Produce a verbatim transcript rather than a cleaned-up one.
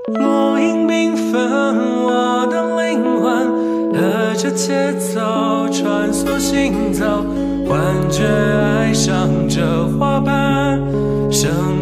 落英缤纷，我的灵魂和着节奏穿梭行走，幻觉爱上这花瓣。生